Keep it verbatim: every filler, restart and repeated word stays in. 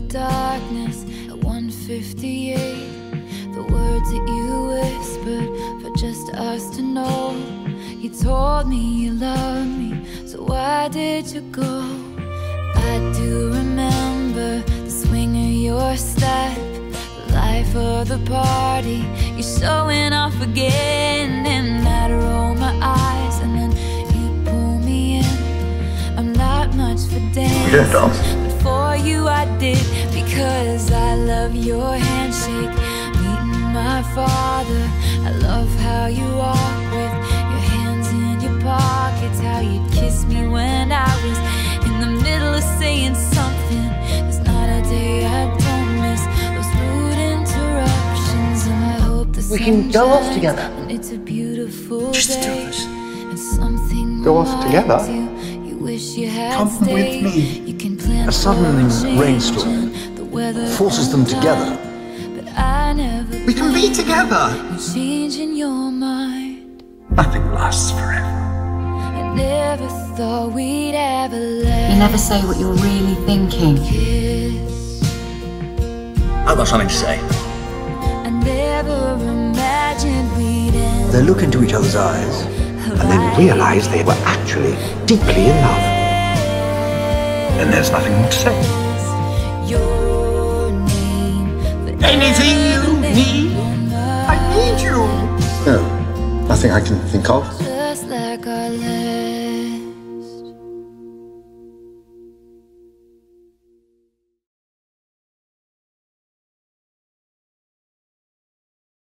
darkness at one fifty-eight. The words that you whispered for just us to know. You told me you loved me, so why did you go? I do remember the swing of your step, the life of the party. You're showing off again, and I'd roll my eyes, and then you pull me in. I'm not much for dancing, but for you I did, because I love your handshake. Meeting my father, I love how you walk with your hands in your pockets, how you'd kiss me when I was in the middle of saying something. There's not a day I don't miss those rude interruptions, and I hope the we can go off together. It's a beautiful Just day, do us. and something go off together. You, you wish you had Come stayed. with me. You can plan a sudden rainstorm the forces them together. But I never we can be together. Changing your mind. Nothing lasts forever. I never thought we'd ever let You never say what you're really thinking. kiss. I've got something to say. I never imagined we'd end. They look into each other's eyes and then realize they were actually deeply in love. And there's nothing more to say. Your name, Anything you need, I need you. No, nothing I can think of. just like our